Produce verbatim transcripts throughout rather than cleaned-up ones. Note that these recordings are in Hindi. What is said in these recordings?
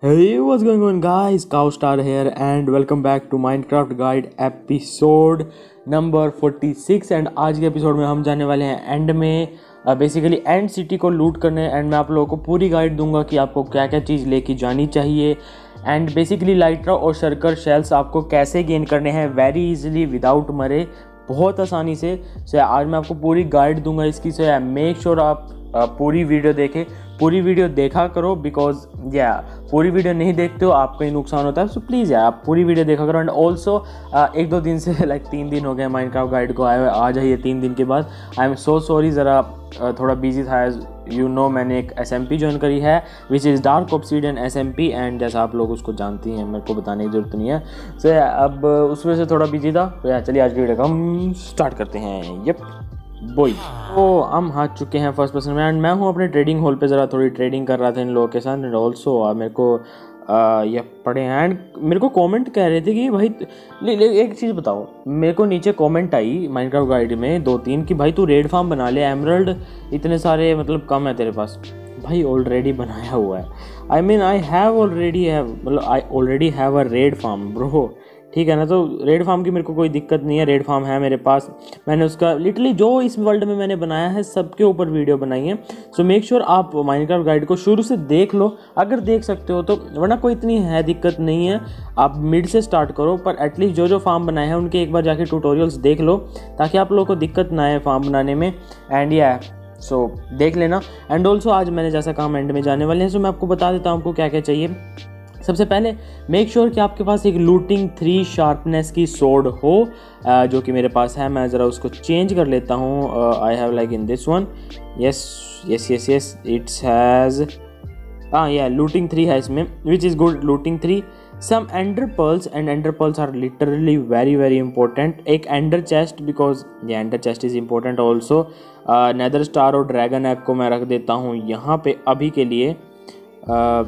Hey, what's going on guys? Cowstar here and welcome back to Minecraft Guide episode number forty six. And आज के एपिसोड में हम जाने वाले हैं एंड में, बेसिकली एंड सिटी को लूट करने। एंड मैं आप लोगों को पूरी गाइड दूंगा कि आपको क्या क्या चीज़ लेके जानी चाहिए एंड बेसिकली लाइट्रा और शर्कर शेल्स आपको कैसे गेन करने हैं वेरी इजीली विदाउट मरे, बहुत आसानी से। सो आज मैं आपको पूरी गाइड दूंगा इसकी। सो मेक श्योर आप पूरी वीडियो देखें, पूरी वीडियो देखा करो, बिकॉज या पूरी वीडियो नहीं देखते हो आपका ही नुकसान होता है। सो प्लीज़ यार आप पूरी वीडियो देखा करो। एंड ऑल्सो एक दो दिन से लाइक तीन दिन हो गए माइनक्राफ्ट गाइड को आए हुए, आ जाइए तीन दिन के बाद। आई एम सो सॉरी, ज़रा थोड़ा बिजी था। एज यू नो मैंने एक एस एम पी ज्वाइन करी है which is Dark Obsidian S M P, and जैसा आप लोग उसको जानती हैं मेरे को बताने की ज़रूरत नहीं है। सो so, अब उस वजह से थोड़ा बिजी था। तो यार चलिए आज की वीडियो को हम स्टार्ट करते हैं। यप बोई, तो हम हाथ चुके हैं फर्स्ट पर्सन में। एंड मैं हूँ अपने ट्रेडिंग हॉल पे, ज़रा थोड़ी ट्रेडिंग कर रहा था इन लोगों के साथ। एंड ऑल्सो मेरे को आ, ये पढ़े हैं एंड मेरे को कमेंट कह रहे थे कि भाई ले, ले, एक चीज़ बताओ। मेरे को नीचे कमेंट आई माइनक्राफ्ट गाइड में दो तीन कि भाई तू रेड फार्म बना ले, एमरल्ड इतने सारे मतलब कम है तेरे पास। भाई ऑलरेडी बनाया हुआ है। I mean I have already have मतलब I already have a red farm bro, ठीक है ना। तो रेड फार्म की मेरे को कोई दिक्कत नहीं है, रेड फार्म है मेरे पास। मैंने उसका लिटरली जो इस वर्ल्ड में मैंने बनाया है सबके ऊपर वीडियो बनाई है। सो मेक श्योर आप माइनक्राफ्ट गाइड को शुरू से देख लो अगर देख सकते हो तो, वरना कोई इतनी है दिक्कत नहीं है। आप मिड से स्टार्ट करो, पर एटलीस्ट जो जो फार्म बनाए हैं उनके एक बार जाके ट्यूटोरियल्स देख लो ताकि आप लोगों को दिक्कत ना आए फार्म बनाने में। एंड या सो देख लेना। एंड ऑल्सो आज मैंने जैसा काम एंड में जाने वाले हैं, सो मैं आपको बता देता हूँ आपको क्या क्या चाहिए। सबसे पहले मेक श्योर कि आपके पास एक लूटिंग थ्री शार्पनेस की सोर्ड हो, जो कि मेरे पास है। मैं ज़रा उसको चेंज कर लेता हूँ। I have like in this one, yes yes yes yes it's has, हाँ या लूटिंग थ्री है इसमें, which is good. Looting three, some ender pearls, and ender pearls are literally very very important. एक एंडर चेस्ट, बिकॉज ये ender chest is important also. Nether star और ड्रैगन एग को मैं रख देता हूँ यहाँ पे अभी के लिए। uh,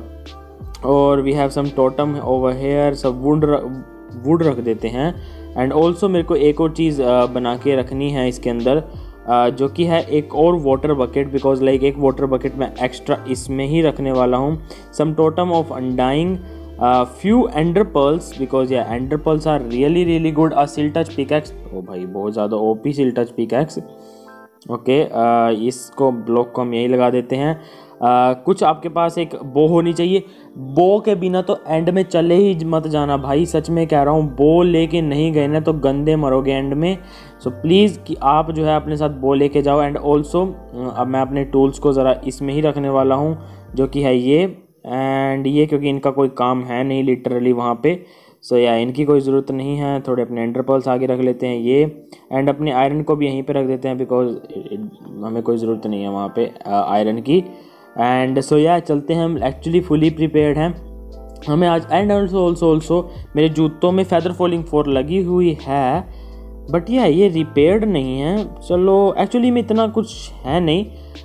और we have some totem over here, सब वुड वुड रख देते हैं। एंड ऑल्सो मेरे को एक और चीज़ बना के रखनी है इसके अंदर, जो कि है एक और वाटर बकेट, बिकॉज लाइक एक वाटर बकेट मैं एक्स्ट्रा इसमें ही रखने वाला हूँ। Some totem of undying, few ender pearls, because yeah ender pearls are really really good. A silk touch pickaxe, ओ भाई बहुत ज़्यादा OP silk touch pickaxe. Okay, इसको ब्लॉक को हम यही लगा देते हैं। Uh, कुछ आपके पास एक बो होनी चाहिए। बो के बिना तो एंड में चले ही मत जाना भाई, सच में कह रहा हूँ। बो लेके नहीं गए ना तो गंदे मरोगे एंड में। सो प्लीज़ कि आप जो है अपने साथ बो लेके जाओ। एंड ऑल्सो अब मैं अपने टूल्स को ज़रा इसमें ही रखने वाला हूँ, जो कि है ये एंड ये, क्योंकि इनका कोई काम है नहीं लिटरली वहाँ पे। सो so, या yeah, इनकी कोई ज़रूरत नहीं है। थोड़े अपने एंडर पर्ल्स आगे रख लेते हैं ये, एंड अपने आयरन को भी यहीं पे रख देते हैं, बिकॉज हमें कोई ज़रूरत नहीं है वहाँ पे आयरन की। एंड सो या चलते हैं, हम एक्चुअली फुली प्रिपेयर्ड हैं हमें आज। एंड ऑल्सो ऑल्सो ऑल्सो मेरे जूतों में फेदर फॉलिंग फोर लगी हुई है, बट या ये रिपेयर्ड नहीं है। चलो एक्चुअली में इतना कुछ है नहीं,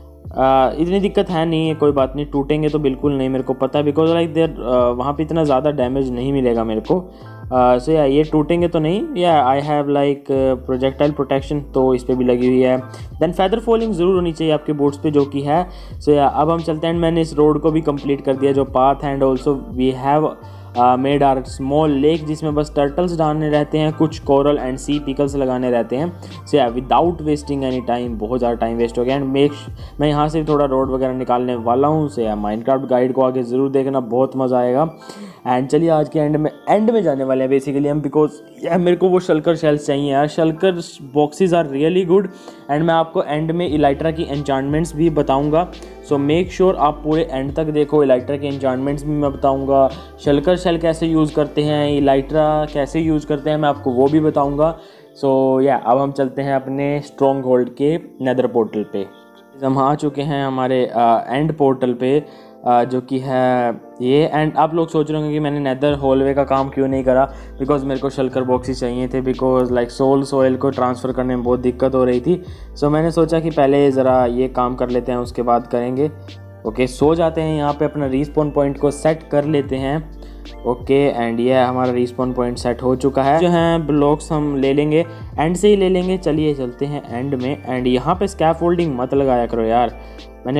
Uh, इतनी दिक्कत है नहीं है, कोई बात नहीं। टूटेंगे तो बिल्कुल नहीं, मेरे को पता है, बिकॉज लाइक देर वहाँ पे इतना ज़्यादा डैमेज नहीं मिलेगा मेरे को। सो या ये टूटेंगे तो नहीं। Yeah I have like projectile protection, तो इस पर भी लगी हुई है। देन फेदर फॉलिंग ज़रूर होनी चाहिए आपके बूट्स पे, जो कि है। सो so, या अब हम चलते हैं। मैंने इस रोड को भी कंप्लीट कर दिया जो path. And also we have made are small lake, जिसमें बस टर्टल्स डालने रहते हैं, कुछ कोरल एंड सी पिकल्स लगाने रहते हैं। सो या विदाउट वेस्टिंग एनी टाइम, बहुत ज़्यादा टाइम वेस्ट हो गया। एंड मेक मैं यहाँ से थोड़ा रोड वगैरह निकालने वाला हूँ। सो या माइनक्राफ्ट गाइड को आगे ज़रूर देखना, बहुत मज़ा आएगा। एंड चलिए आज के एंड में एंड में जाने वाले हैं बेसिकली हम, बिकॉज यार मेरे को वो शल्कर शेल्स चाहिए यार। Shulker boxes are really good. And मैं आपको एंड में इलाइट्रा की एन्चांटमेंट्स भी बताऊंगा। सो मेक श्योर आप पूरे एंड तक देखो। इलाइट्रा के एन्चांटमेंट्स भी मैं बताऊंगा, शल्कर शेल कैसे यूज़ करते हैं, इलाइट्रा कैसे यूज़ करते हैं, मैं आपको वो भी बताऊँगा। सो या अब हम चलते हैं अपने स्ट्रॉन्ग होल्ड के नेदर पोर्टल पे। हम आ चुके हैं हमारे एंड पोर्टल पे, Uh, जो कि है ये। एंड आप लोग सोच रहे होंगे कि मैंने नेदर हॉलवे का काम क्यों नहीं करा, बिकॉज मेरे को शल्कर बॉक्सेस चाहिए थे, बिकॉज लाइक सोल सोयल को ट्रांसफ़र करने में बहुत दिक्कत हो रही थी। सो so, मैंने सोचा कि पहले ज़रा ये काम कर लेते हैं, उसके बाद करेंगे। ओके, सो जाते हैं यहाँ पे, अपना रिस्पॉन पॉइंट को सेट कर लेते हैं। ओके, एंड ये हमारा रिस्पॉन पॉइंट सेट हो चुका है। जो हैं ब्लॉक्स हम ले लेंगे, एंड से ही ले लेंगे। चलिए चलते हैं एंड में। एंड यहाँ पे स्कैफोल्डिंग मत लगाया करो यार, मैंने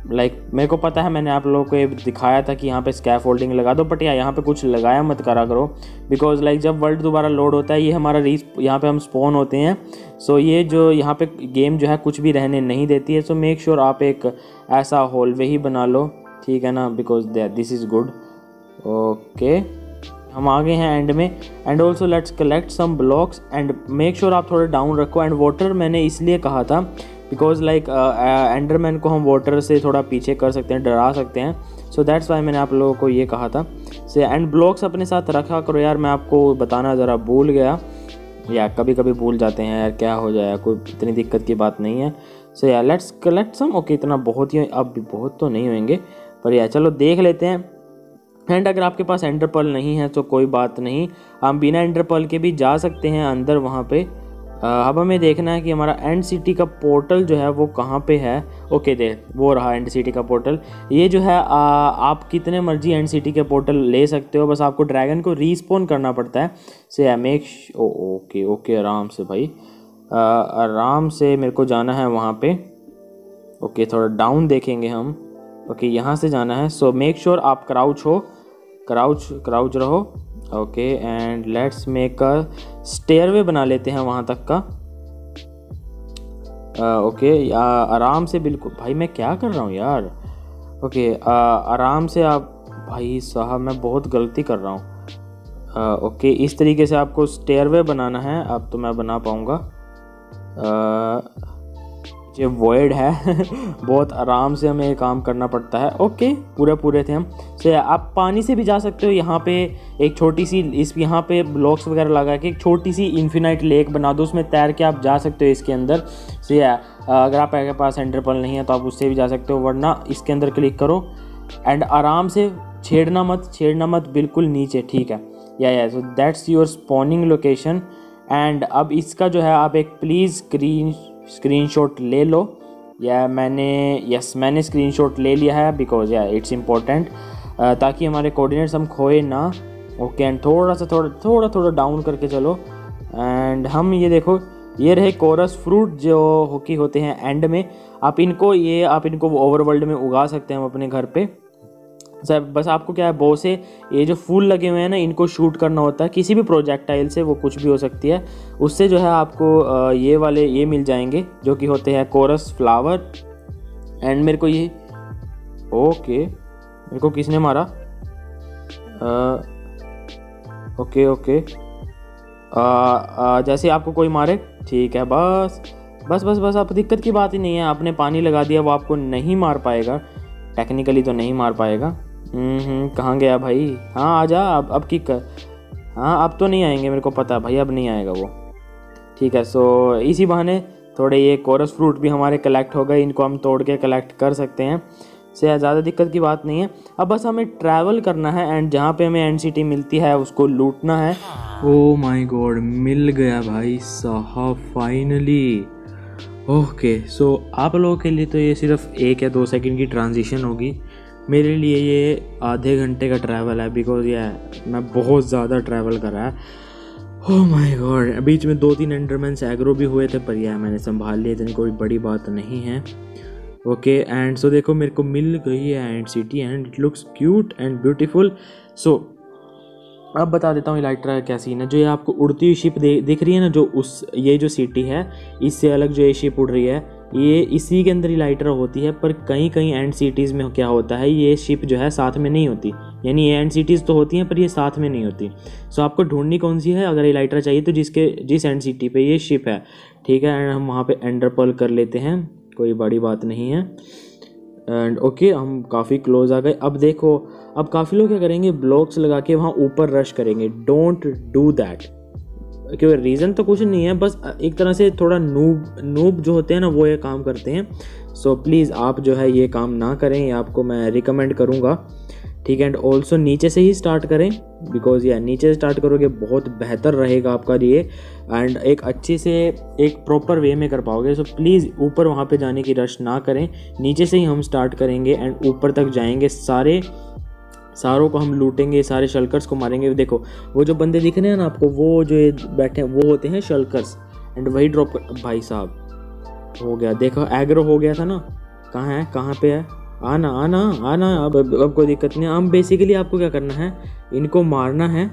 लाइक like, मेरे को पता है, मैंने आप लोगों को ये दिखाया था कि यहाँ पे स्कैफोल्डिंग लगा दो, बट या यहाँ पे कुछ लगाया मत करा करो, बिकॉज लाइक like, जब वर्ल्ड दोबारा लोड होता है, ये हमारा रीस यहाँ पे हम स्पॉन होते हैं। सो so, ये जो यहाँ पे गेम जो है कुछ भी रहने नहीं देती है। सो मेक श्योर आप एक ऐसा हॉलवे ही बना लो, ठीक है ना, because this is good. Okay, हम आ गए हैं एंड में। And also let's collect some blocks and make sure आप थोड़ा डाउन रखो। एंड वाटर मैंने इसलिए कहा था बिकॉज लाइक एंडरमैन को हम वाटर से थोड़ा पीछे कर सकते हैं, डरा सकते हैं। सो दैट्स वाई मैंने आप लोगों को ये कहा था। से एंड ब्लॉक्स अपने साथ रखा करो यार, मैं आपको बताना ज़रा भूल गया, या कभी कभी भूल जाते हैं यार, क्या हो जाए, कोई इतनी दिक्कत की बात नहीं है। सो यार लेट्स कलेक्ट सम। ओके, इतना बहुत ही, अब भी बहुत तो नहीं होंगे, पर यार चलो देख लेते हैं। एंड अगर आपके पास एंडर पर्ल नहीं है तो कोई बात नहीं, हम बिना एंडर पर्ल के भी जा सकते हैं अंदर वहाँ पे। अब हमें देखना है कि हमारा एंड सिटी का पोर्टल जो है वो कहाँ पे है। ओके, दे वो रहा एंड सिटी का पोर्टल। ये जो है आ, आप कितने मर्जी एंड सिटी के पोर्टल ले सकते हो, बस आपको ड्रैगन को रीस्पॉन करना पड़ता है। से मेक ओके ओके आराम से भाई, आ, आराम से मेरे को जाना है वहाँ पे। ओके, थोड़ा डाउन देखेंगे हम। ओके, यहाँ से जाना है। सो मेक श्योर आप क्राउच हो, क्राउच क्राउच रहो। Okay, and let's make a stairway बना लेते हैं वहाँ तक का। ओके uh, okay, आराम से, बिल्कुल भाई मैं क्या कर रहा हूँ यार। ओके okay, uh, आराम से आप, भाई साहब मैं बहुत गलती कर रहा हूँ। ओके uh, okay, इस तरीके से आपको स्टेयरवे बनाना है। अब तो मैं बना पाऊँगा। uh, ये वॉइड है बहुत आराम से हमें काम करना पड़ता है। ओके, पूरे पूरे थे हम। सो so, आप पानी से भी जा सकते हो। यहाँ पे एक छोटी सी, इस यहाँ पे ब्लॉक्स वगैरह लगा के एक छोटी सी इन्फिनाइट लेक बना दो, उसमें तैर के आप जा सकते हो इसके अंदर। सो so, अगर आपके पास एंडर पर्ल नहीं है तो आप उससे भी जा सकते हो, वरना इसके अंदर क्लिक करो एंड आराम से, छेड़ना मत छेड़ना मत बिल्कुल नीचे, ठीक है। Yeah yeah so that's your spawning location. And अब इसका जो है आप एक प्लीज़ स्क्रीन स्क्रीनशॉट ले लो। या मैंने यस मैंने स्क्रीनशॉट ले लिया है, बिकॉज या इट्स इम्पोर्टेंट, ताकि हमारे कोऑर्डिनेट्स हम खोए ना। ओके, एंड थोड़ा सा थोड़ा थोड़ा थोड़ा डाउन करके चलो। एंड हम ये देखो, ये रहे कोरस फ्रूट जो होकी होते हैं एंड में। आप इनको ये आप इनको ओवरवर्ल्ड में उगा सकते हैं हम अपने घर पे। सर बस आपको क्या है, बो से ये जो फूल लगे हुए हैं ना, इनको शूट करना होता है किसी भी प्रोजेक्टाइल से, वो कुछ भी हो सकती है। उससे जो है आपको ये वाले ये मिल जाएंगे जो कि होते हैं कोरस फ्लावर। एंड मेरे को ये ओके मेरे को किसने मारा? आ, ओके ओके आ, आ, जैसे आपको कोई मारे, ठीक है, बस बस बस बस आप दिक्कत की बात ही नहीं है। आपने पानी लगा दिया, वो आपको नहीं मार पाएगा, टेक्निकली तो नहीं मार पाएगा। हम्म कहाँ गया भाई? हाँ आजा, अब अब की कर। हाँ अब तो नहीं आएंगे, मेरे को पता भाई, अब नहीं आएगा वो, ठीक है। सो इसी बहाने थोड़े ये कोरस फ्रूट भी हमारे कलेक्ट हो गए, इनको हम तोड़ के कलेक्ट कर सकते हैं। से ज़्यादा दिक्कत की बात नहीं है। अब बस हमें ट्रैवल करना है एंड जहाँ पे हमें एंड सिटी मिलती है उसको लूटना है। ओह माय गॉड, मिल गया भाई साहब फाइनली। ओके, सो आप लोगों के लिए तो ये सिर्फ एक या दो सेकंड की ट्रांजिशन होगी, मेरे लिए ये आधे घंटे का ट्रैवल है, बिकॉज ये मैं बहुत ज़्यादा ट्रैवल कर रहा है। ओह माय गॉड, बीच में दो तीन एंडरमैन्स एग्रो भी हुए थे, पर यह मैंने संभाल लिए, इतनी कोई बड़ी बात नहीं है। ओके, एंड सो देखो मेरे को मिल गई है end city and it looks cute and beautiful. So अब बता देता हूँ इलाइट्रा का क्या सीन है। जो ये आपको उड़ती हुई शिप दिख रही है ना, जो उस ये जो सिटी है इससे अलग जो ये शिप उड़ रही है, ये इसी के अंदर इलाइट्रा होती है। पर कहीं कहीं एंड सिटीज़ में क्या होता है, ये शिप जो है साथ में नहीं होती, यानी ये एंड सिटीज़ तो होती हैं पर ये साथ में नहीं होती। सो आपको ढूंढनी कौन सी है, अगर इलाइट्रा चाहिए तो जिसके जिस एंड सिटी पे ये शिप है, ठीक है। एंड हम वहाँ पे एंडर पर्ल कर लेते हैं, कोई बड़ी बात नहीं है। एंड ओके okay, हम काफ़ी क्लोज आ गए। अब देखो, अब काफ़ी लोग क्या करेंगे, ब्लॉक्स लगा के वहाँ ऊपर रश करेंगे। डोंट डू दैट, क्योंकि रीज़न तो कुछ नहीं है, बस एक तरह से थोड़ा नूब नूब जो होते हैं ना वो ये काम करते हैं। सो प्लीज़ आप जो है ये काम ना करें, ये आपको मैं रिकमेंड करूँगा, ठीक है। एंड ऑल्सो नीचे से ही स्टार्ट करें, बिकॉज या नीचे से स्टार्ट करोगे बहुत बेहतर रहेगा आपका लिए, एंड एक अच्छे से एक प्रॉपर वे में कर पाओगे। सो प्लीज़ ऊपर वहाँ पे जाने की रश ना करें, नीचे से ही हम स्टार्ट करेंगे एंड ऊपर तक जाएंगे। सारे सारों को हम लूटेंगे, सारे शल्कर्स को मारेंगे। देखो वो जो बंदे दिख रहे हैं ना आपको, वो जो ये बैठे हैं वो होते हैं शल्कर्स, एंड वही ड्रॉप कर। भाई साहब हो गया, देखो एग्रो हो गया था ना, कहाँ है, कहाँ पे है, आना आना आना। अब अब, अब कोई दिक्कत नहीं। हम बेसिकली आपको क्या करना है, इनको मारना है।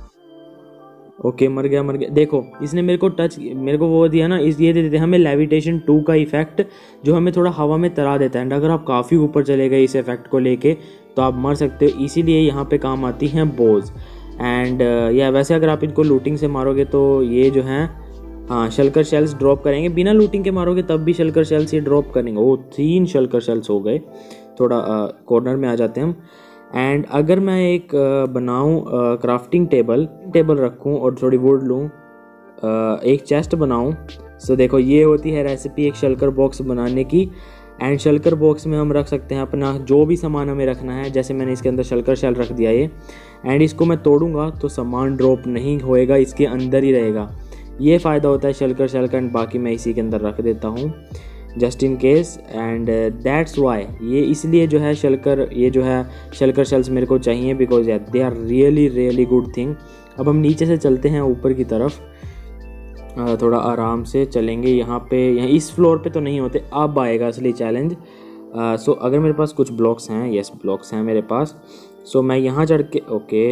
ओके मर गया मर गया। देखो इसने मेरे को टच मेरे को वो दिया ना, इस ये दे देते हैं हमें लेविटेशन टू का इफेक्ट, जो हमें थोड़ा हवा में तरा देता है। एंड अगर आप काफ़ी ऊपर चले गए इस इफेक्ट को लेके तो आप मर सकते हो, इसीलिए यहाँ पे काम आती हैं बोज। एंड या वैसे अगर आप इनको लूटिंग से मारोगे तो ये जो हैं हाँ शल्कर शेल्स ड्रॉप करेंगे, बिना लूटिंग के मारोगे तब भी शल्कर शेल्स ये ड्रॉप करेंगे। वो तीन शल्कर शेल्स हो गए। थोड़ा कॉर्नर में आ जाते हैं हम। एंड अगर मैं एक बनाऊँ क्राफ्टिंग टेबल टेबल रखूँ और थोड़ी वुड लूँ, एक चेस्ट बनाऊँ, सो देखो ये होती है रेसिपी एक शल्कर बॉक्स बनाने की। एंड शल्कर बॉक्स में हम रख सकते हैं अपना जो भी सामान हमें रखना है। जैसे मैंने इसके अंदर शल्कर शेल रख दिया ये, एंड इसको मैं तोड़ूंगा तो सामान ड्रॉप नहीं होएगा, इसके अंदर ही रहेगा। ये फ़ायदा होता है शल्कर शेल का। एंड बाकी मैं इसी के अंदर रख देता हूँ just in case. And that's why ये इसलिए जो है शल्कर ये जो है शल्कर शेल्स मेरे को चाहिए, बिकॉज यार they are really really good thing. अब हम नीचे से चलते हैं ऊपर की तरफ, आ, थोड़ा आराम से चलेंगे। यहाँ पे यहाँ इस फ्लोर पे तो नहीं होते, अब आएगा असली चैलेंज। सो so, अगर मेरे पास कुछ ब्लॉक्स हैं, यस ब्लॉक्स हैं मेरे पास, सो so, मैं यहाँ चढ़ के ओके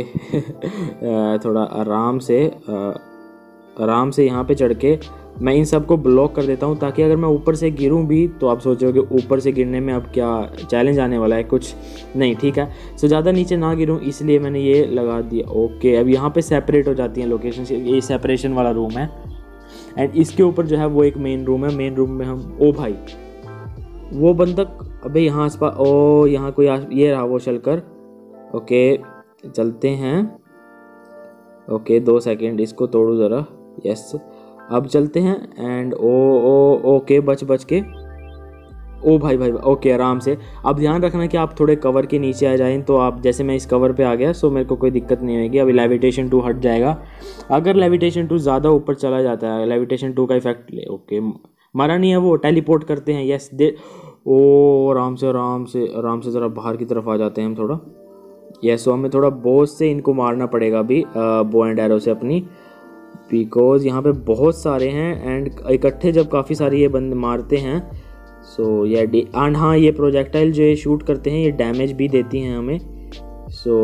थोड़ा आराम से आ, आराम से यहाँ पे चढ़ के मैं इन सब को ब्लॉक कर देता हूँ, ताकि अगर मैं ऊपर से गिरूँ भी तो आप सोचोगे ऊपर से गिरने में अब क्या चैलेंज आने वाला है, कुछ नहीं। ठीक है, सो ज़्यादा नीचे ना गिरूँ इसलिए मैंने ये लगा दिया। ओके अब यहाँ पे सेपरेट हो जाती हैं लोकेशन से, ये सेपरेशन वाला रूम है। एंड इसके ऊपर जो है वो एक मेन रूम है। मेन रूम में हम ओ भाई वो बंदक, अबे यहाँ आस पास, ओ यहाँ कोई आस, ये रहा वो शल्कर। ओके चलते हैं। ओके दो सेकेंड इसको तोड़ू ज़रा, यस अब चलते हैं। एंड ओ ओ ओके बच बच के, ओ भाई भाई ओके आराम से। अब ध्यान रखना कि आप थोड़े कवर के नीचे आ जाएं, तो आप जैसे मैं इस कवर पे आ गया सो मेरे को कोई दिक्कत नहीं होगी। अभी लेविटेशन टू हट जाएगा। अगर लेविटेशन टू ज़्यादा ऊपर चला जाता है, लेविटेशन टू का इफेक्ट ले, ओके मारा नहीं है वो, टेलीपोर्ट करते हैं, यस दे। ओ आराम से आराम से आराम से ज़रा बाहर की तरफ आ जाते हैं हम थोड़ा, यस। सो हमें थोड़ा बोझ से इनको मारना पड़ेगा अभी, बो एंड एरो से अपनी, बिकॉज यहाँ पे बहुत सारे हैं। एंड इकट्ठे जब काफ़ी सारे ये बंद मारते हैं सो ये एंड हाँ ये प्रोजेक्टाइल जो ये शूट करते हैं ये डैमेज भी देती हैं हमें। सो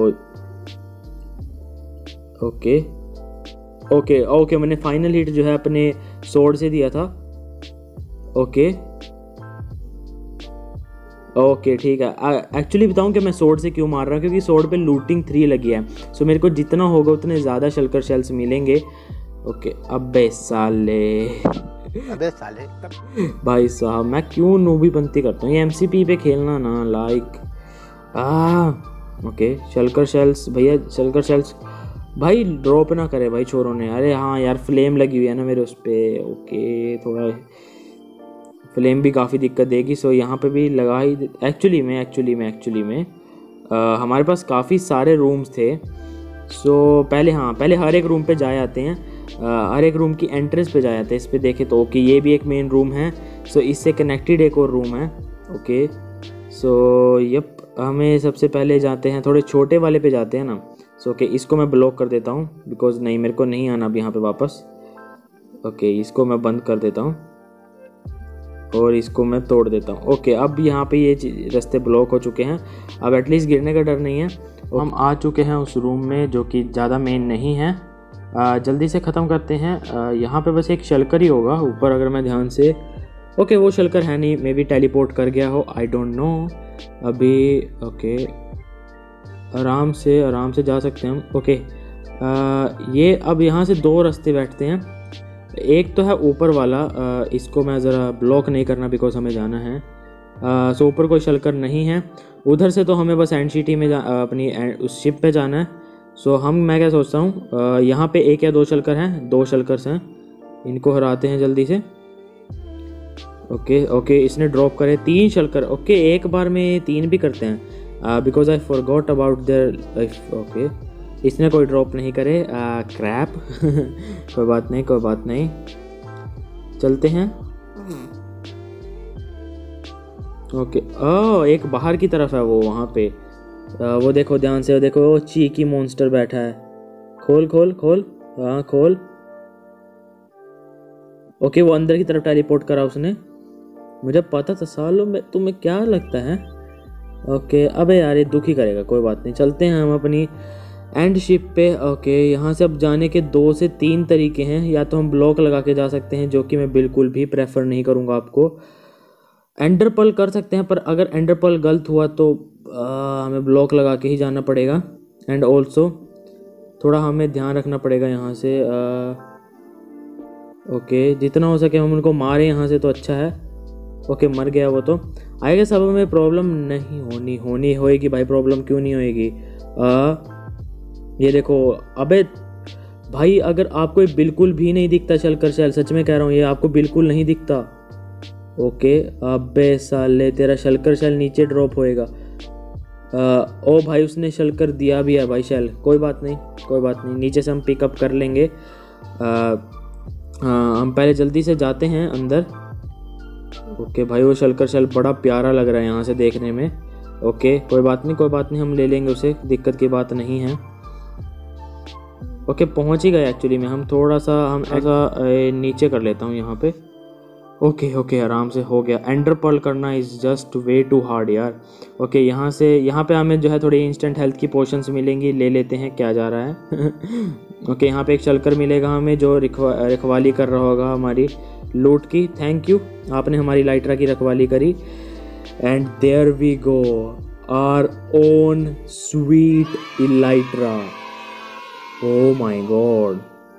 ओके ओके ओके मैंने फाइनल हिट जो है अपने सोर्ड से दिया था। ओके ओके ठीक है। एक्चुअली बताऊं कि मैं सोर्ड से क्यों मार रहा हूँ, क्योंकि सोर्ड पे लूटिंग थ्री लगी है। सो मेरे को जितना होगा उतने ज़्यादा शल्कर शेल्स मिलेंगे। ओके अबे साले अबे साले भाई साहब मैं क्यों नूबी बनती करता हूँ, ये एमसीपी पे खेलना ना लाइक आ ओके शल्कर शेल्स भैया, शल्कर शेल्स भाई ड्रॉप ना करे भाई छोरों ने। अरे हाँ यार फ्लेम लगी हुई है ना मेरे उस पर, ओके थोड़ा फ्लेम भी काफ़ी दिक्कत देगी। सो यहाँ पे भी लगा ही एक्चुअली में एक्चुअली में एक्चुअली में आ, हमारे पास काफ़ी सारे रूम्स थे। सो पहले हाँ पहले हर एक रूम पे जाए आते हैं, आ, हर एक रूम की एंट्रेंस पे जाए आते हैं। इस पे देखे तो ओके ये भी एक मेन रूम है। सो इससे कनेक्टेड एक और रूम है। ओके सो यप हमें सबसे पहले जाते हैं थोड़े छोटे वाले पे जाते हैं ना। सो ओके इसको मैं ब्लॉक कर देता हूँ, बिकॉज नहीं मेरे को नहीं आना अब यहाँ पे वापस। ओके इसको मैं बंद कर देता हूँ और इसको मैं तोड़ देता हूँ। ओके अब यहाँ पे ये रास्ते ब्लॉक हो चुके हैं, अब एटलीस्ट गिरने का डर नहीं है। हम आ चुके हैं उस रूम में जो कि ज़्यादा मेन नहीं है। आ, जल्दी से ख़त्म करते हैं। यहाँ पे बस एक शल्कर ही होगा ऊपर अगर मैं ध्यान से, ओके वो शल्कर है नहीं, मे बी टेलीपोर्ट कर गया हो, आई डोंट नो अभी। ओके आराम से आराम से जा सकते हैं हम। ओके आ, ये अब यहाँ से दो रास्ते बैठते हैं, एक तो है ऊपर वाला, आ, इसको मैं ज़रा ब्लॉक नहीं करना बिकॉज हमें जाना है। सो ऊपर कोई शल्कर नहीं है, उधर से तो हमें बस एंड सिटी में जा, अपनी उस शिप पे जाना है। सो हम मैं क्या सोचता हूँ यहाँ पे एक या दो शल्कर हैं, दो शल्कर्स हैं, इनको हराते हैं जल्दी से। ओके ओके इसने ड्रॉप करे तीन शल्कर। ओके एक बार में तीन भी करते हैं, because I forgot about there. Okay इसने कोई ड्रॉप नहीं करे, क्रैप कोई बात नहीं कोई बात नहीं चलते हैं। ओके ओ एक बाहर की तरफ है वो, वहाँ पे आ, वो देखो ध्यान से, देखो वो चीकी मॉन्स्टर बैठा है। खोल खोल खोल हाँ खोल। ओके वो अंदर की तरफ टेलीपोर्ट करा उसने, मुझे पता था सालों में। तुम्हें क्या लगता है ओके अबे यार ये दुखी करेगा, कोई बात नहीं, चलते हैं हम अपनी एंड शिप पे। ओके यहाँ से अब जाने के दो से तीन तरीके हैं, या तो हम ब्लॉक लगा के जा सकते हैं जो कि मैं बिल्कुल भी प्रेफर नहीं करूँगा आपको। एंडरपल कर सकते हैं, पर अगर एंडरपल गलत हुआ तो आ, हमें ब्लॉक लगा के ही जाना पड़ेगा। एंड ऑल्सो थोड़ा हमें ध्यान रखना पड़ेगा यहाँ से। आ, ओके जितना हो सके हम उनको मारें यहाँ से तो अच्छा है। ओके मर गया वो तो। आई गेस अब हमें प्रॉब्लम नहीं होनी होनी होएगी भाई, प्रॉब्लम क्यों नहीं होएगी। आ, ये देखो अबे भाई, अगर आपको बिल्कुल भी नहीं दिखता शलकर शैल, सच में कह रहा हूँ ये आपको बिल्कुल नहीं दिखता। ओके अबे साले तेरा शलकर शैल नीचे ड्रॉप होएगा। आ, ओ भाई उसने शलकर दिया भी है भाई शैल, कोई बात नहीं कोई बात नहीं, नीचे से हम पिकअप कर लेंगे। आ, हाँ हम पहले जल्दी से जाते हैं अंदर। ओके भाई वो शलकर शैल बड़ा प्यारा लग रहा है यहाँ से देखने में। ओके कोई बात नहीं कोई बात नहीं, हम ले लेंगे उसे, दिक्कत की बात नहीं है। ओके पहुँच ही गए एक्चुअली में हम, थोड़ा सा हम ऐसा नीचे कर लेता हूँ यहाँ पे। ओके ओके आराम से हो गया। एंडर पर्ल करना is just way too hard यार। ओके यहाँ से यहाँ पे हमें जो है थोड़ी इंस्टेंट हेल्थ की पोशंस मिलेंगी, ले लेते हैं, क्या जा रहा है। ओके यहाँ पे एक शलकर मिलेगा हमें जो रखवा रखवाली कर रहा होगा हमारी लूट की। थैंक यू, आपने हमारी लाइट्रा की रखवाली करी। And there we go, our own sweet elytra. Oh my god.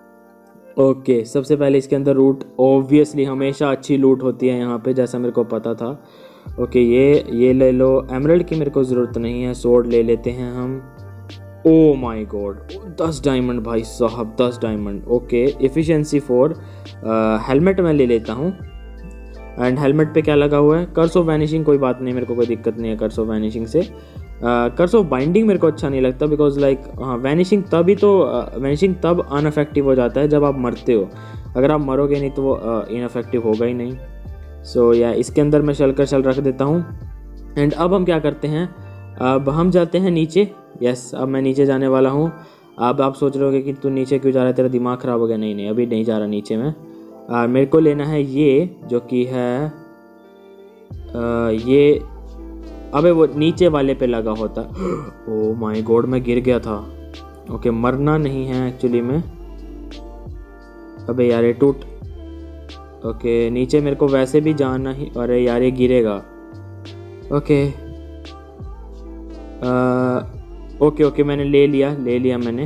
Okay सबसे पहले इसके अंदर लूट, ऑब्वियसली हमेशा अच्छी लूट होती है यहाँ पे, जैसा मेरे को पता था। ओके ये ये ले लो, एमरल्ड की मेरे को ज़रूरत नहीं है, सोर्ड ले लेते हैं हम। ओ माय गॉड दस डायमंड भाई साहब, दस diamond. Okay efficiency four. Helmet मैं ले लेता हूँ। एंड हेलमेट पे क्या लगा हुआ है, कर्स ऑफ वैनिशिंग, कोई बात नहीं, मेरे को कोई दिक्कत नहीं है कर्स ऑफ वैनिशिंग से। कर्स ऑफ बाइंडिंग मेरे को अच्छा नहीं लगता, बिकॉज लाइक हाँ वैनिशिंग तभी तो वैनिशिंग uh, तब अनअफेक्टिव हो जाता है जब आप मरते हो, अगर आप मरोगे नहीं तो वो इनअफेक्टिव uh, होगा ही नहीं। सो so, या yeah, इसके अंदर मैं शलकर शल रख देता हूँ। एंड अब हम क्या करते हैं, अब हम जाते हैं नीचे। यस अब मैं नीचे जाने वाला हूँ। अब आप सोच रहे होगे कि तू नीचे क्यों जा रहा है, तेरा दिमाग ख़राब हो गया। नहीं नहीं अभी नहीं जा रहा नीचे में। uh, मेरे को लेना है ये जो कि है uh, ये, अबे वो नीचे वाले पे लगा होता। ओ माय गॉड मैं गिर गया था। ओके मरना नहीं है एक्चुअली में। अबे यार ये टूट। ओके नीचे मेरे को वैसे भी जाना ही, अरे यार ये गिरेगा। ओके आ, ओके ओके मैंने ले लिया ले लिया मैंने।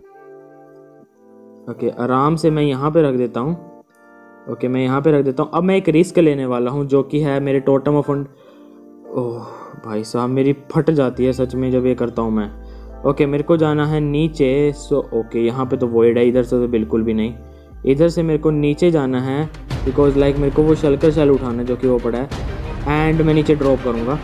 ओके आराम से मैं यहाँ पे रख देता हूँ। ओके मैं यहाँ पे रख देता हूँ। अब मैं एक रिस्क लेने वाला हूँ जो कि है मेरे टोटम ऑफ फंड। ओह भाई साहब मेरी फट जाती है सच में जब ये करता हूँ मैं। ओके मेरे को जाना है नीचे। सो ओके यहाँ पे तो वॉइड है, इधर से तो बिल्कुल भी नहीं, इधर से मेरे को नीचे जाना है बिकॉज लाइक मेरे को वो शलकर शैल उठाना है जो कि वो पड़ा है। एंड मैं नीचे ड्रॉप करूँगा।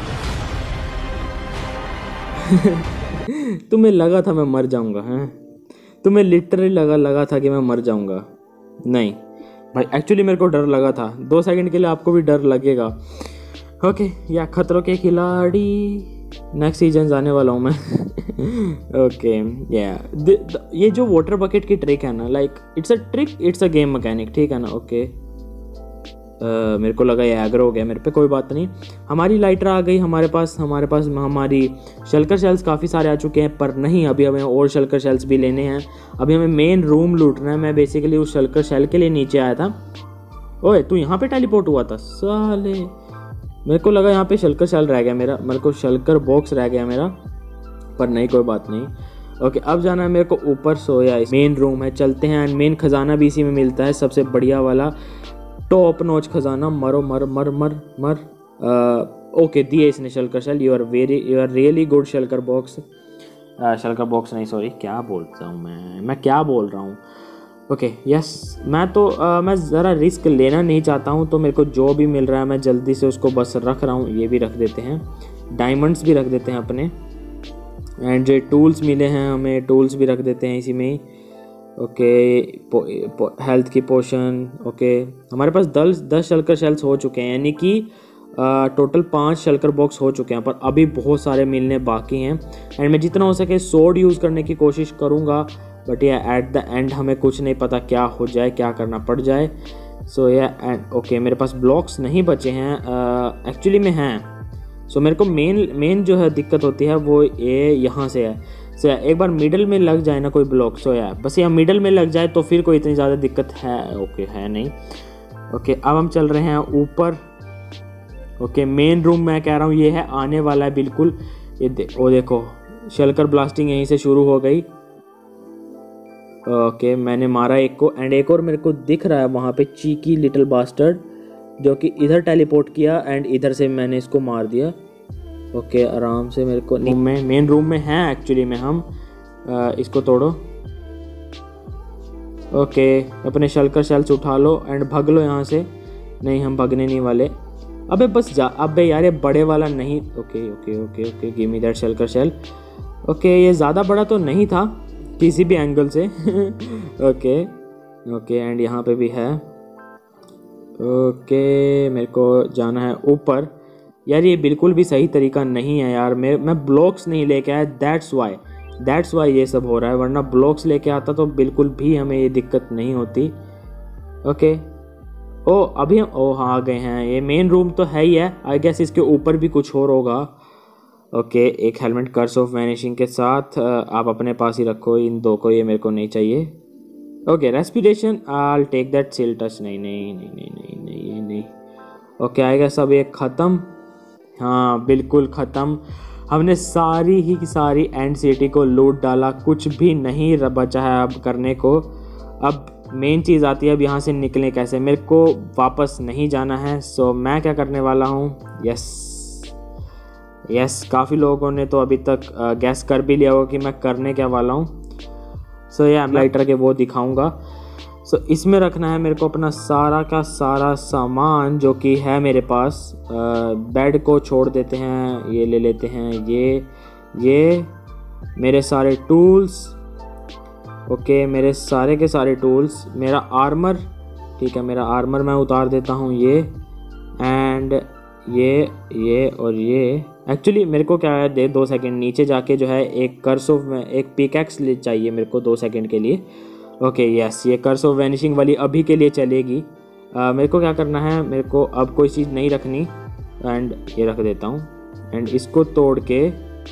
तुम्हें लगा था मैं मर जाऊँगा, हैं? तुम्हें लिटरली लगा लगा था कि मैं मर जाऊँगा? नहीं भाई एक्चुअली मेरे को डर लगा था, दो सेकंड के लिए आपको भी डर लगेगा। ओके okay, या खतरों के खिलाड़ी नेक्स्ट सीजन जाने वाला हूँ मैं। ओके या ये जो वाटर बकेट की ट्रिक है ना, like it's a trick, it's a game mechanic, ठीक है ना। Okay okay. uh, मेरे को लगा ये एग्रो हो गया मेरे पे, कोई बात नहीं। हमारी लाइट्रा आ गई हमारे पास, हमारे पास हमारी शलकर शेल्स काफ़ी सारे आ चुके हैं, पर नहीं अभी हमें और शलकर शेल्स भी लेने हैं। अभी हमें मेन रूम लूटना है। मैं बेसिकली उस शलकर शेल के लिए नीचे आया था। ओए तू यहाँ पे टेलीपोर्ट हुआ था साले, मेरे को लगा यहाँ पे शलकर शेल रह गया मेरा, मेरे को शलकर बॉक्स रह गया मेरा, पर नहीं कोई बात नहीं। ओके अब जाना है मेरे को ऊपर। सोया मेन रूम है, चलते हैं। एंड मेन खजाना भी इसी में मिलता है, सबसे बढ़िया वाला टॉप नॉच खजाना। मरो मर मर मर मर। ओके दिए इसने shulker shell. You are very you are really good shulker box. Shulker box नहीं सॉरी, क्या बोलता हूँ मैं मैं क्या बोल रहा हूँ। ओके okay, यस yes, मैं तो आ, मैं ज़रा रिस्क लेना नहीं चाहता हूँ, तो मेरे को जो भी मिल रहा है मैं जल्दी से उसको बस रख रहा हूँ। ये भी रख देते हैं, डायमंड्स भी रख देते हैं अपने। एंड जो टूल्स मिले हैं हमें, टूल्स भी रख देते हैं इसी में ही। ओके हेल्थ की पोशन। ओके हमारे पास दस दस शलकर शेल्स हो चुके हैं, यानी कि टोटल पाँच शलकर बॉक्स हो चुके हैं, पर अभी बहुत सारे मिलने बाकी हैं। एंड मैं जितना हो सके सोर्ड यूज़ करने की कोशिश करूँगा, बट ये एट द एंड हमें कुछ नहीं पता क्या हो जाए, क्या करना पड़ जाए। सो ये एंड ओके मेरे पास ब्लॉक्स नहीं बचे हैं, एक्चुअली में हैं, सो मेरे को मेन मेन जो है दिक्कत होती है वो ये यहाँ से है। सो एक बार मिडल में लग जाए ना कोई ब्लॉक, सो यार बस यहाँ मिडल में लग जाए तो फिर कोई इतनी ज़्यादा दिक्कत है ओके है नहीं। ओके अब हम चल रहे हैं ऊपर। ओके मेन रूम मैं कह रहा हूँ ये है आने वाला है बिल्कुल। ये दे, ओ देखो शलकर ब्लास्टिंग यहीं से शुरू हो गई। ओके मैंने मारा एक को, एंड एक और मेरे को दिख रहा है वहाँ पे चीकी लिटिल बास्टर्ड जो कि इधर टेलीपोर्ट किया एंड इधर से मैंने इसको मार दिया। ओके आराम से मेरे को रूम में मेन रूम में है एक्चुअली में हम आ, इसको तोड़ो। ओके अपने शलकर शेल्स उठा लो एंड भाग लो यहाँ से। नहीं हम भागने नहीं वाले। अबे बस जा, अबे यार ये बड़े वाला नहीं। Okay okay okay okay give me that shulker shell. Okay ये ज़्यादा बड़ा तो नहीं था किसी भी एंगल से। ओके ओके एंड यहाँ पे भी है। ओके मेरे को जाना है ऊपर। यार ये बिल्कुल भी सही तरीका नहीं है यार। मैं मैं ब्लॉक्स नहीं लेके आया, दैट्स वाई दैट्स वाई ये सब हो रहा है, वरना ब्लॉक्स लेके आता तो बिल्कुल भी हमें ये दिक्कत नहीं होती। ओके ओ अभी हम ओ हाँ आ गए हैं। ये मेन रूम तो है ही है, आई गेस इसके ऊपर भी कुछ और होगा। ओके एक हेलमेट कर्स ऑफ वैनिशिंग के साथ आप अपने पास ही रखो इन दो को, ये मेरे को नहीं चाहिए। Okay respiration I take that silk touch. नहीं नहीं नहीं नहीं नहीं नहीं ये नहीं। ओके आएगा सब एक ख़त्म। हाँ बिल्कुल ख़त्म। हमने सारी ही सारी एंड सिटी को लूट डाला, कुछ भी नहीं बचा है अब करने को। अब मेन चीज़ आती है अब यहाँ से निकलें कैसे। मेरे को वापस नहीं जाना है, सो मैं क्या करने वाला हूँ। यस यस काफ़ी लोगों ने तो अभी तक गैस कर भी लिया होगा कि मैं करने क्या वाला हूँ। सो ये लाइटर के वो दिखाऊंगा। सो so, इसमें रखना है मेरे को अपना सारा का सारा सामान जो कि है मेरे पास। बेड को छोड़ देते हैं, ये ले लेते हैं, ये ये मेरे सारे टूल्स। ओके मेरे सारे के सारे टूल्स, मेरा आर्मर, ठीक है मेरा आर्मर मैं उतार देता हूँ ये, एंड ये ये और ये। एक्चुअली मेरे को क्या है दे दो सेकंड नीचे जाके जो है एक कर्स ऑफ एक पिकैक्स ले चाहिए मेरे को दो सेकंड के लिए। ओके यस ये कर्स ऑफ वैनिशिंग वाली अभी के लिए चलेगी। आ, मेरे को क्या करना है, मेरे को अब कोई चीज़ नहीं रखनी एंड ये रख देता हूँ एंड इसको तोड़ के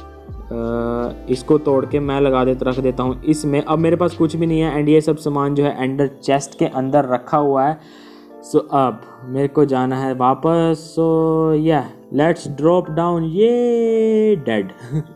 आ, इसको तोड़ के मैं लगा देता रख देता हूँ इसमें। अब मेरे पास कुछ भी नहीं है एंड ये सब सामान जो है एंडर चेस्ट के अंदर रखा हुआ है। सो so, अब मेरे को जाना है वापस। So yeah let's drop down. ये डेड।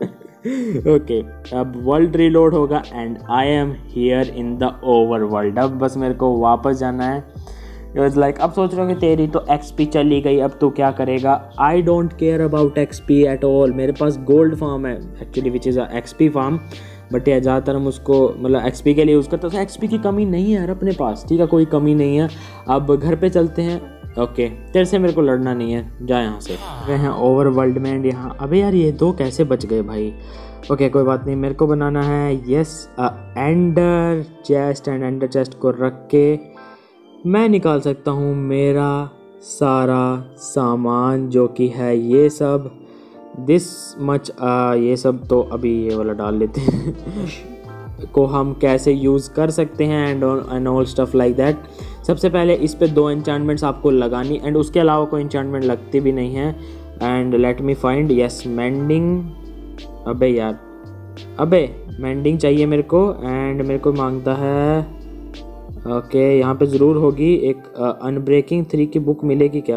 ओके अब वर्ल्ड रीलोड होगा and I am here in the overworld. अब बस मेरे को वापस जाना है। इट वाज लाइक अब सोच रहा हूँ कि तेरी तो एक्सपी चली गई, अब तू क्या करेगा। I don't care about XP at all. मेरे पास गोल्ड फार्म है actually which is a XP farm, but यार ज़्यादातर हम उसको मतलब एक्सपी के लिए यूज़ करते हैं। एक्सपी की कमी नहीं है यार अपने पास, ठीक है कोई कमी नहीं है। अब घर पे चलते हैं। ओके तेरे से मेरे को लड़ना नहीं है, जा यहाँ से। गए हैं ओवर वर्ल्ड में एंड यहाँ अबे यार ये दो कैसे बच गए भाई। ओके कोई बात नहीं, मेरे को बनाना है yes ender chest and ender chest को रख के मैं निकाल सकता हूँ मेरा सारा सामान जो कि है ये सब दिस मच। ये सब तो अभी ये वाला डाल लेते हैं को हम कैसे यूज़ कर सकते हैं and and all stuff like that. सबसे पहले इस पे दो एन्चांटमेंट्स आपको लगानी एंड उसके अलावा कोई एन्चांटमेंट लगती भी नहीं है। And let me find yes mending. अबे यार अबे मेंडिंग चाहिए मेरे को एंड मेरे को मांगता है। ओके okay, यहाँ पे ज़रूर होगी एक अनब्रेकिंग थ्री की बुक मिलेगी क्या।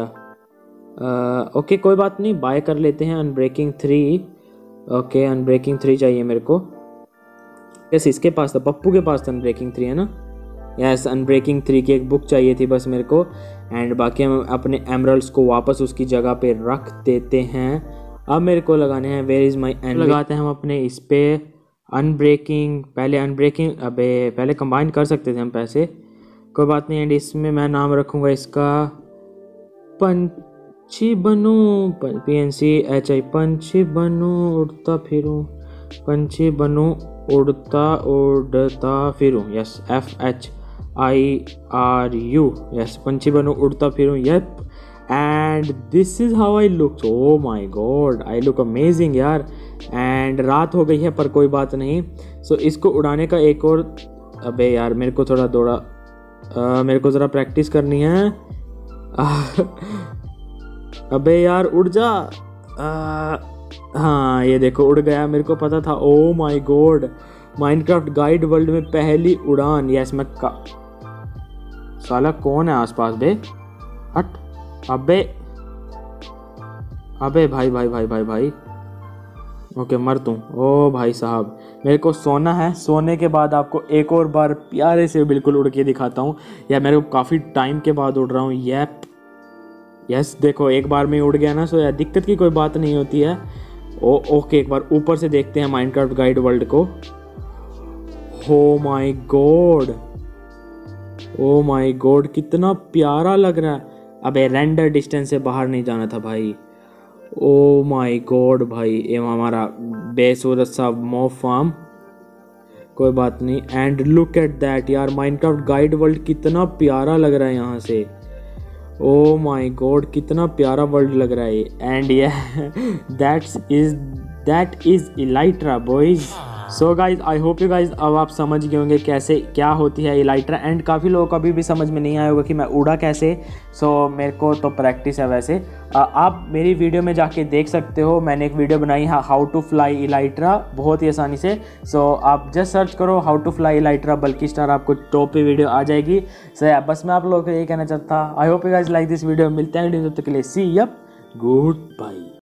ओके okay, कोई बात नहीं बाय कर लेते हैं unbreaking three. Okay unbreaking three चाहिए मेरे को। यस इसके पास था, पप्पू के पास था अनब्रेकिंग थ्री है ना। यस अनब्रेकिंग थ्री की एक बुक चाहिए थी बस मेरे को। एंड बाकी हम अपने एमरल्ड्स को वापस उसकी जगह पे रख देते हैं। अब मेरे को लगाने हैं वेयर इज़ माई एंड। लगाते हैं हम अपने इस पे अनब्रेकिंग। पहले अनब्रेकिंग अबे पहले कंबाइन कर सकते थे हम पैसे, कोई बात नहीं। एंड इसमें मैं नाम रखूँगा इसका पंछी बनूँ, P N C H I पंछी बनूँ उड़ता फिरूँ, पंछी बनूँ उड़ता उड़ता फिरूँ। Yes F H I R U yes पंछी बनूँ उड़ता फिरूँ। Yup and this is how I look. Oh my god I look amazing यार। एंड रात हो गई है पर कोई बात नहीं। सो so, इसको उड़ाने का एक और अबे यार मेरे को थोड़ा दौड़ा आ, मेरे को ज़रा प्रैक्टिस करनी है। अबे यार उड़ जा आ, हाँ ये देखो उड़ गया, मेरे को पता था। Oh my god, Minecraft guide world में पहली उड़ान। यस मैं का साला कौन है आसपास बे? हट। अबे अबे भाई भाई भाई भाई भाई ओके मर तू। ओ भाई साहब मेरे को सोना है, सोने के बाद आपको एक और बार प्यारे से बिल्कुल उड़ के दिखाता हूँ। या मेरे को काफ़ी टाइम के बाद उड़ रहा हूँ। यप यस देखो एक बार में उड़ गया ना, सो यार दिक्कत की कोई बात नहीं होती है। ओ ओके एक बार ऊपर से देखते हैं माइनक्राफ्ट गाइड वर्ल्ड को। Oh my god, oh my god कितना प्यारा लग रहा है। अबे रेंडर डिस्टेंस से बाहर नहीं जाना था भाई। ओ माय गॉड भाई, ये हमारा बेसूरत सा मॉब फार्म, कोई बात नहीं। एंड लुक एट दैट यार, माइनक्राफ्ट गाइड वर्ल्ड कितना प्यारा लग रहा है यहाँ से। ओ माय गॉड कितना प्यारा वर्ल्ड लग रहा है। एंड ये that's is that is elytra boys. So guys I hope you guys अब आप समझ गए होंगे कैसे क्या होती है इलाइट्रा। एंड काफ़ी लोगों को अभी भी समझ में नहीं आया होगा कि मैं उड़ा कैसे। सो so, मेरे को तो प्रैक्टिस है वैसे। आ, आप मेरी वीडियो में जाके देख सकते हो, मैंने एक वीडियो बनाई है हाउ टू फ्लाई इलाइट्रा बहुत ही आसानी से। सो so, आप जस्ट सर्च करो हाउ टू फ्लाई इलाइट्रा बल्कि स्टार, आपको टॉप पे वीडियो आ जाएगी। सो so, बस मैं आप लोगों को यही कहना चाहता। I hope you guys like this video. मिलते हैं तब तक के लिए सी यप गुड बाय।